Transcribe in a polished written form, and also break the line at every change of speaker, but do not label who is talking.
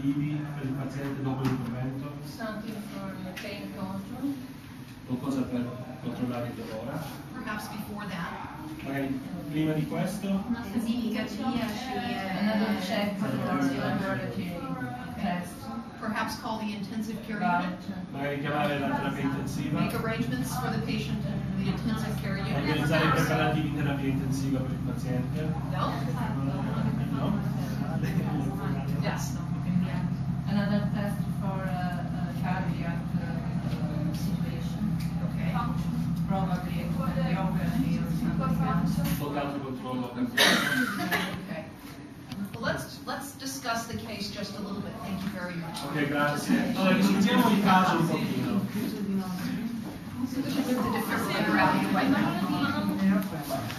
curativi per il paziente dopo l'intervento?
Something for pain control.
Qualcosa per controllare il dolore?
Perhaps before that.
Magari prima di questo?
Another check for laboratory test.
Perhaps call the intensive care unit.
Magari chiamare la terapia intensiva?
Make arrangements for the patient in the intensive care unit.
Organizzare i preparativi in terapia intensiva per il paziente?
No?
No?
Yes.
Another test for cardiac situation.
Okay.
Probably ecography or something else.
Qualche altro controllo cardiaco?
Okay. Well, let's discuss the case just a little bit. Thank you very much.
Ok, grazie. Allora, discutiamo il caso un pochino.
So we should move the defibrillator out of the way now.